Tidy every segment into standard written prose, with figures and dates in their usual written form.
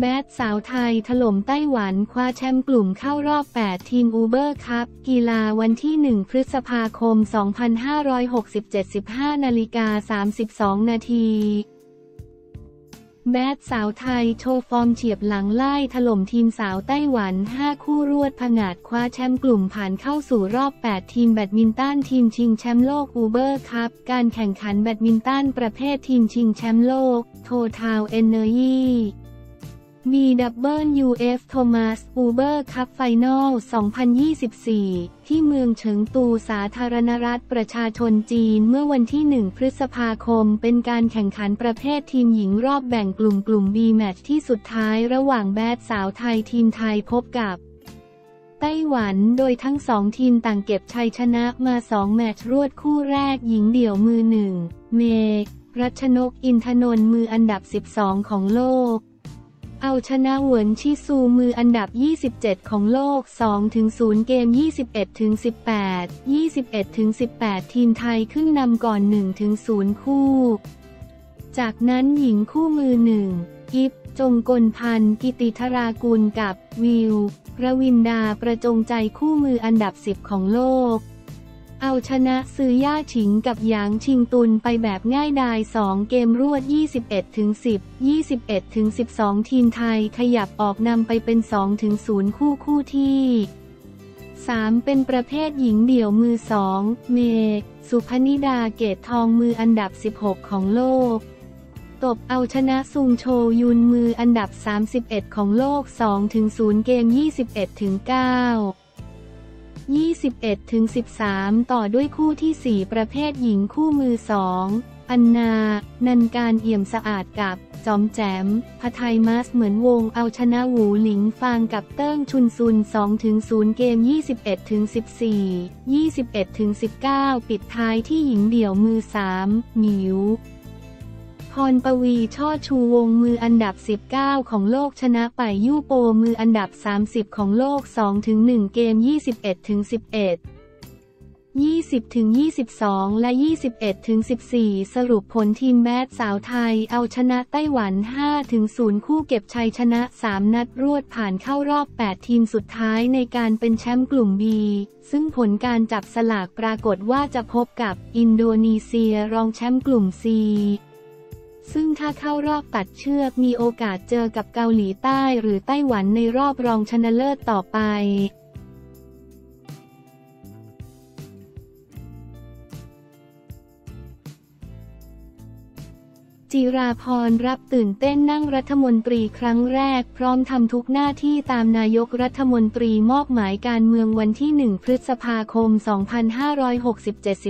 บดสาวไทยถล่มไต้หวันคว้าแชมป์กลุ่มเข้ารอบ 8 ทีมอูเบอร์คัพกีฬาวันที่ 1 พฤษภาคม 2567 15:32 นาทีแบดสาวไทยโชว์ฟอร์มเฉียบหลังไล่ถล่มทีมสาวไต้หวัน 5 คู่รวดผงาดคว้าแชมป์กลุ่มผ่านเข้าสู่รอบ 8 ทีมแบดมินตันทีมชิงแชมป์โลกอูเบอร์คัพการแข่งขันแบดมินตันประเภททีมชิงแชมป์โลกโททาลเอเนอร์ยีBWF Thomas Uber Cup Final 2024 ที่เมืองเฉิงตูสาธารณรัฐประชาชนจีนเมื่อวันที่ 1 พฤษภาคมเป็นการแข่งขันประเภททีมหญิงรอบแบ่งกลุ่ม B แมตช์ที่สุดท้ายระหว่างแบดสาวไทยทีมไทยพบกับไต้หวันโดยทั้ง2ทีมต่างเก็บชัยชนะมา2แมตช์รวดคู่แรกหญิงเดี่ยวมือ 1 เมย์รัชนกอินทนนท์มืออันดับ 12 ของโลกเอาชนะเหวินชิซูมืออันดับ 27 ของโลก 2-0 เกม 21-18 21-18 ทีมไทยขึ้นนำก่อน 1-0 คู่ จากนั้นหญิงคู่มือ 1 กิฟจงกลพันธ์กิติธรากุลกับวิวรวินดาประจงใจคู่มืออันดับ 10 ของโลกเอาชนะซือย่าฉิงกับหยางชิงตุนไปแบบง่ายดาย2เกมรวด 21-10 21-12 ทีมไทยขยับออกนำไปเป็น 2-0 คู่ที่3เป็นประเภทหญิงเดี่ยวมือ 2 เมย์สุพนิดาเกตทองมืออันดับ 16 ของโลกตบเอาชนะซุงโชยุนมืออันดับ 31 ของโลก 2-0 เกม 21-9 21-13 ต่อด้วยคู่ที่ 4 ประเภทหญิงคู่มือ 2 อันนานันการเอี่ยมสะอาดกับจอมแจมพไทยมัสเหมือนวงเอาชนะหูหลิงฟางกับเติ้งชุนซุน 2-0 เกม 21-14 21-19 ปิดท้ายที่หญิงเดี่ยวมือ 3 หมิวพรปวีช่อชูวงมืออันดับ 19 ของโลกชนะไปยู่โปมืออันดับ 30 ของโลก 2-1 เกม 21-11 20-22 และ 21-14 สรุปผลทีมแบดสาวไทยเอาชนะไต้หวัน 5-0 คู่เก็บชัยชนะ 3 นัดรวดผ่านเข้ารอบ 8 ทีมสุดท้ายในการเป็นแชมป์กลุ่ม B ซึ่งผลการจับสลากปรากฏว่าจะพบกับอินโดนีเซียรองแชมป์กลุ่ม Cซึ่งถ้าเข้ารอบตัดเชือกมีโอกาสเจอกับเกาหลีใต้หรือไต้หวันในรอบรองชนะเลิศต่อไปจิราภรณ์รับตื่นเต้นนั่งรัฐมนตรีครั้งแรกพร้อมทำทุกหน้าที่ตามนายกรัฐมนตรีมอบหมายการเมืองวันที่ 1 พฤษภาคม 2567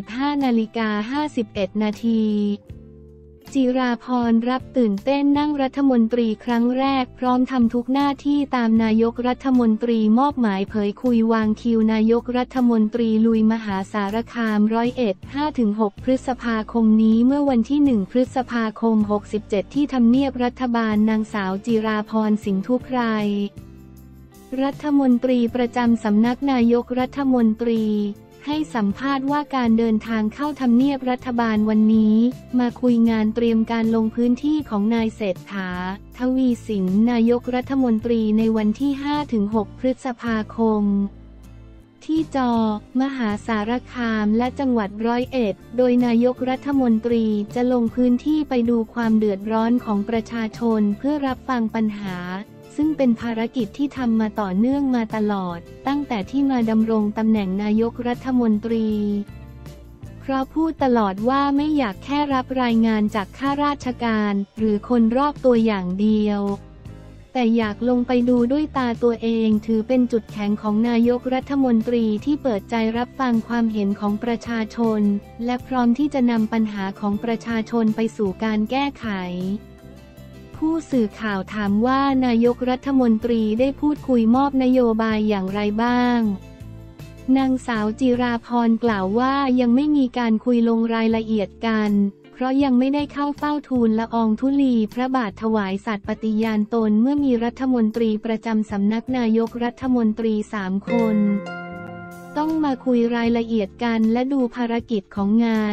15:51 นาทีจิราภรณ์รับตื่นเต้นนั่งรัฐมนตรีครั้งแรกพร้อมทำทุกหน้าที่ตามนายกรัฐมนตรีมอบหมายเผยคุยวางคิวนายกรัฐมนตรีลุยมหาสารคาม 5-6 พฤษภาคมนี้เมื่อวันที่ 1 พฤษภาคม 67 ที่ทำเนียบรัฐบาลนางสาวจิราภรณ์สิงธุไพรรัฐมนตรีประจำสำนักนายกรัฐมนตรีให้สัมภาษณ์ว่าการเดินทางเข้าทำเนียบรัฐบาลวันนี้มาคุยงานเตรียมการลงพื้นที่ของนายเศรษฐาทวีสินนายกรัฐมนตรีในวันที่ 5-6 พฤษภาคมที่มหาสารคามและจังหวัด101โดยนายกรัฐมนตรีจะลงพื้นที่ไปดูความเดือดร้อนของประชาชนเพื่อรับฟังปัญหาซึ่งเป็นภารกิจที่ทำมาต่อเนื่องมาตลอดตั้งแต่ที่มาดำรงตำแหน่งนายกรัฐมนตรีเพราะพูดตลอดว่าไม่อยากแค่รับรายงานจากข้าราชการหรือคนรอบตัวอย่างเดียวแต่อยากลงไปดูด้วยตาตัวเองถือเป็นจุดแข็งของนายกรัฐมนตรีที่เปิดใจรับฟังความเห็นของประชาชนและพร้อมที่จะนำปัญหาของประชาชนไปสู่การแก้ไขผู้สื่อข่าวถามว่านายกรัฐมนตรีได้พูดคุยมอบนโยบายอย่างไรบ้างนางสาวจิราภรณ์กล่าวว่ายังไม่มีการคุยลงรายละเอียดกันเพราะยังไม่ได้เข้าเฝ้าทูลละอองธุลีพระบาทถวายสัตย์ปฏิญาณตนเมื่อมีรัฐมนตรีประจำสำนักนายกรัฐมนตรี3 คนต้องมาคุยรายละเอียดกันและดูภารกิจของงาน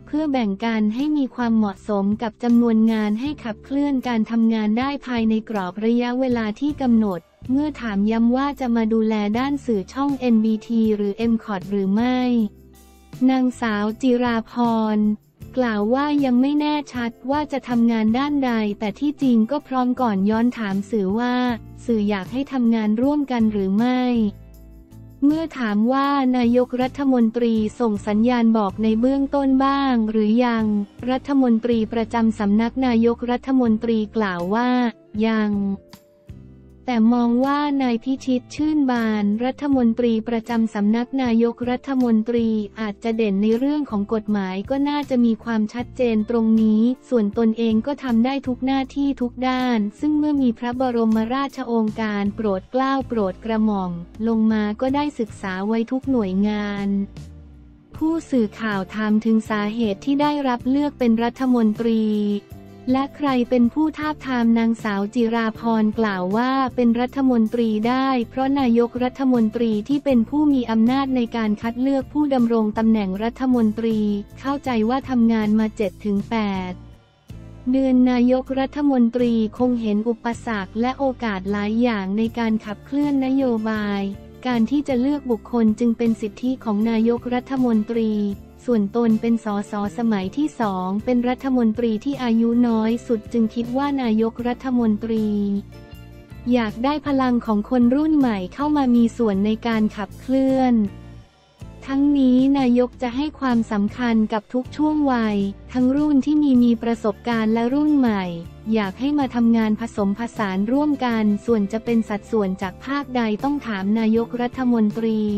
เพื่อแบ่งกันให้มีความเหมาะสมกับจำนวนงานให้ขับเคลื่อนการทำงานได้ภายในกรอบระยะเวลาที่กำหนดเมื่อถามย้ำว่าจะมาดูแลด้านสื่อช่อง NBT หรือ MCOT หรือไม่นางสาวจิราพรกล่าวว่ายังไม่แน่ชัดว่าจะทำงานด้านใดแต่ที่จริงก็พร้อมก่อนย้อนถามสื่อว่าสื่ออยากให้ทำงานร่วมกันหรือไม่เมื่อถามว่านายกรัฐมนตรีส่งสัญญาณบอกในเบื้องต้นบ้างหรือยังรัฐมนตรีประจำสำนักนายกรัฐมนตรีกล่าวว่ายังแต่มองว่านายพิชิตชื่นบานรัฐมนตรีประจำสำนักนายกรัฐมนตรีอาจจะเด่นในเรื่องของกฎหมายก็น่าจะมีความชัดเจนตรงนี้ส่วนตนเองก็ทำได้ทุกหน้าที่ทุกด้านซึ่งเมื่อมีพระบรมราชโองการโปรดเกล้าโปรดกระหม่อมลงมาก็ได้ศึกษาไว้ทุกหน่วยงานผู้สื่อข่าวถามถึงสาเหตุที่ได้รับเลือกเป็นรัฐมนตรีและใครเป็นผู้ทาบทามนางสาวจิราพรกล่าวว่าเป็นรัฐมนตรีได้เพราะนายกรัฐมนตรีที่เป็นผู้มีอำนาจในการคัดเลือกผู้ดำรงตำแหน่งรัฐมนตรีเข้าใจว่าทำงานมา 7-8 เดือนนายกรัฐมนตรีคงเห็นอุปสรรคและโอกาสหลายอย่างในการขับเคลื่อนนโยบายการที่จะเลือกบุคคลจึงเป็นสิทธิของนายกรัฐมนตรีส่วนตนเป็นสสสมัยที่2เป็นรัฐมนตรีที่อายุน้อยสุดจึงคิดว่านายกรัฐมนตรีอยากได้พลังของคนรุ่นใหม่เข้ามามีส่วนในการขับเคลื่อนทั้งนี้นายกจะให้ความสำคัญกับทุกช่วงวัยทั้งรุ่นที่มีประสบการณ์และรุ่นใหม่อยากให้มาทำงานผสมผสานร่วมกันส่วนจะเป็นสัดส่วนจากภาคใดต้องถามนายกรัฐมนตรี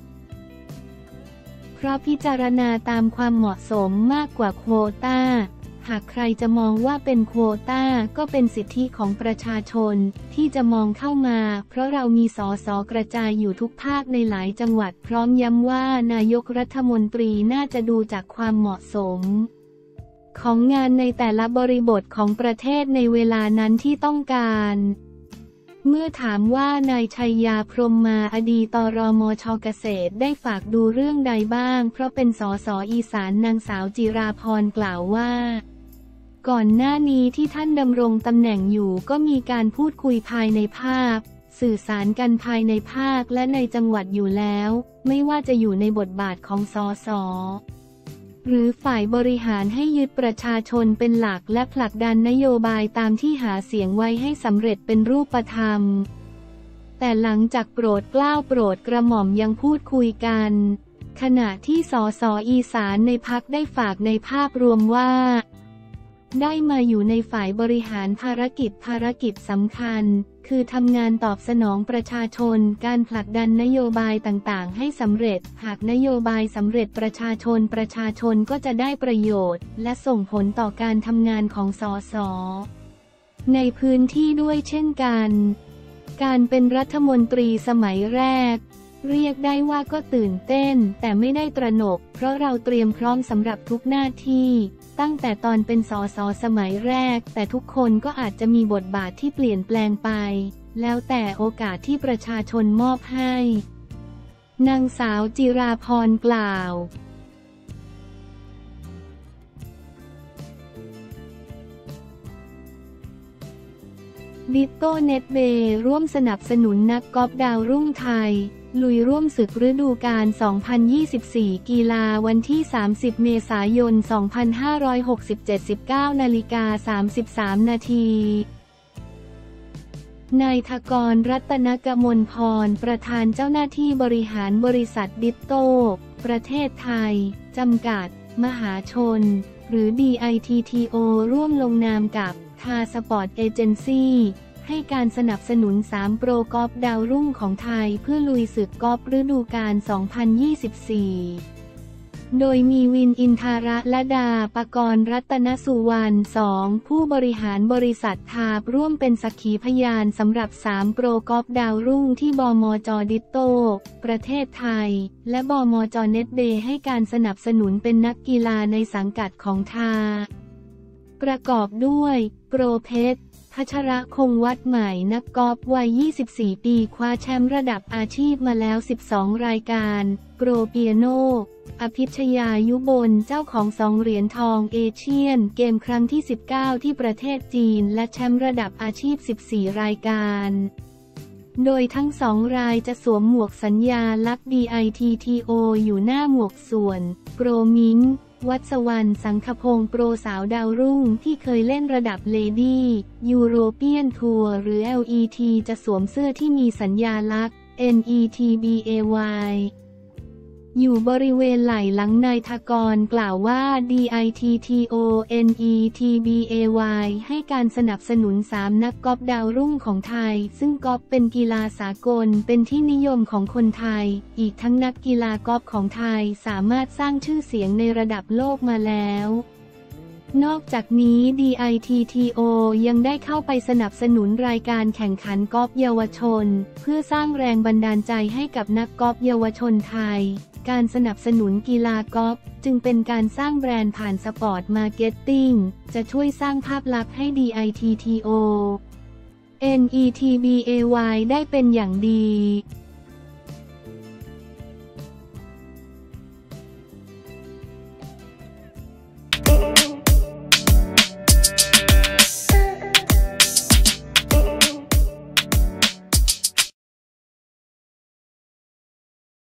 เพราะพิจารณาตามความเหมาะสมมากกว่าโควต้าหากใครจะมองว่าเป็นโควต้าก็เป็นสิทธิของประชาชนที่จะมองเข้ามาเพราะเรามีสสกระจายอยู่ทุกภาคในหลายจังหวัดพร้อมย้ำว่านายกรัฐมนตรีน่าจะดูจากความเหมาะสมของงานในแต่ละบริบทของประเทศในเวลานั้นที่ต้องการเมื่อถามว่านายชัยยาพรหมมาอดีตรมช.เกษตรได้ฝากดูเรื่องใดบ้างเพราะเป็นสส.อีสานนางสาวจิราพรกล่าวว่าก่อนหน้านี้ที่ท่านดำรงตำแหน่งอยู่ก็มีการพูดคุยภายในภาคสื่อสารกันภายในภาคและในจังหวัดอยู่แล้วไม่ว่าจะอยู่ในบทบาทของสส.หรือฝ่ายบริหารให้ยึดประชาชนเป็นหลักและผลักดันนโยบายตามที่หาเสียงไว้ให้สำเร็จเป็นรูปธรรมแต่หลังจากโปรดเกล้าโปรดกระหม่อมยังพูดคุยกันขณะที่สส.อีสานในพรรคได้ฝากในภาพรวมว่าได้มาอยู่ในฝ่ายบริหารภารกิจสำคัญคือทำงานตอบสนองประชาชนการผลักดันนโยบายต่างๆให้สำเร็จหากนโยบายสำเร็จประชาชนก็จะได้ประโยชน์และส่งผลต่อการทำงานของสส.ในพื้นที่ด้วยเช่นกันการเป็นรัฐมนตรีสมัยแรกเรียกได้ว่าก็ตื่นเต้นแต่ไม่ได้ตระหนกเพราะเราเตรียมพร้อมสำหรับทุกหน้าที่ตั้งแต่ตอนเป็นสส.สมัยแรกแต่ทุกคนก็อาจจะมีบทบาทที่เปลี่ยนแปลงไปแล้วแต่โอกาสที่ประชาชนมอบให้นางสาวจิราพรกล่าวดิโต้เน็ตเบย์ร่วมสนับสนุนนักกอล์ฟดาวรุ่งไทยลุยร่วมศึกฤดูกาล 2024 กีฬาวันที่ 30 เมษายน 2567 19:33 นาทีนายธกร รัตนกมลพรประธานเจ้าหน้าที่บริหารบริษัทดิโต้ประเทศไทยจำกัดมหาชนหรือ DITTO ร่วมลงนามกับทาสปอร์ตเอเจนซี่ให้การสนับสนุน3โปรกอล์ฟดาวรุ่งของไทยเพื่อลุยศึกกอล์ฟฤดูกาล 2024 โดยมีวินอินทาระและดาปกรณ์รัตนสุวรรณ2ผู้บริหารบริษัททาบร่วมเป็นสักขีพยานสำหรับ3โปรกอล์ฟดาวรุ่งที่บมจ.ดิโต้ประเทศไทยและบมจ.เน็ตเบย์ให้การสนับสนุนเป็นนักกีฬาในสังกัดของทาประกอบด้วยโปรเพชรพัชรคงวัดใหม่นักกอล์ฟวัย 24 ปีคว้าแชมป์ระดับอาชีพมาแล้ว 12 รายการโปรเปียโนอภิชยายุบลเจ้าของ2 เหรียญทองเอเชียนเกมครั้งที่ 19 ที่ประเทศจีนและแชมป์ระดับอาชีพ 14 รายการโดยทั้ง2 รายจะสวมหมวกสัญญาลักษณ์ DITTO อยู่หน้าหมวกส่วนโปรมิงวัศวรรณสังคพงศ์โปรสาวดาวรุ่งที่เคยเล่นระดับเลดี้ยูโรเปียนทัวร์หรือ LET จะสวมเสื้อที่มีสัญญาลักษณ์ NETBAY อยู่บริเวณไหล่หลังนายทกรกล่าวว่า DITTONETBAY ให้การสนับสนุน3 นักกอล์ฟดาวรุ่งของไทยซึ่งกอล์ฟเป็นกีฬาสากลเป็นที่นิยมของคนไทยอีกทั้งนักกีฬากอล์ฟของไทยสามารถสร้างชื่อเสียงในระดับโลกมาแล้วนอกจากนี้ DITTO ยังได้เข้าไปสนับสนุนรายการแข่งขันกอล์ฟเยาวชนเพื่อสร้างแรงบันดาลใจให้กับนักกอล์ฟเยาวชนไทยการสนับสนุนกีฬากอล์ฟจึงเป็นการสร้างแบรนด์ผ่านสปอร์ตมาร์เก็ตติ้งจะช่วยสร้างภาพลักษณ์ให้ DITTO NETBAY ได้เป็นอย่างดี